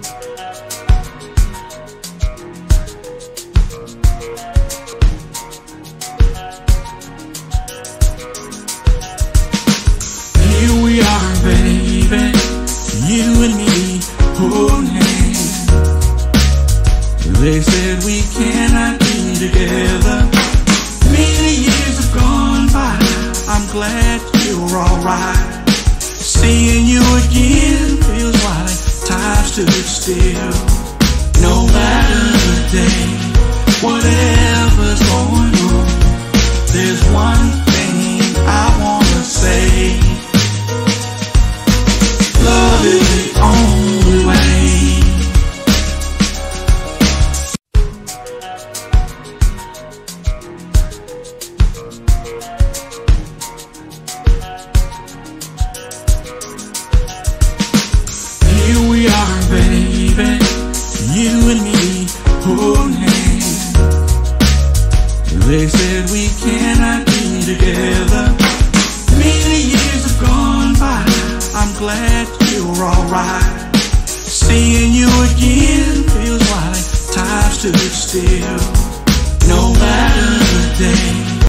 Here we are, baby, you and me holding hands. They said we cannot be together. Many years have gone by, I'm glad you're alright. Seeing you again feels like time stood still. No matter the day, whatever's going on, there's one thing I wanna say. Love is the only way. Here we are, baby, you and me holding hands. They said we cannot be together. Many years have gone by, I'm glad you're alright. Seeing you again feels like time stood still.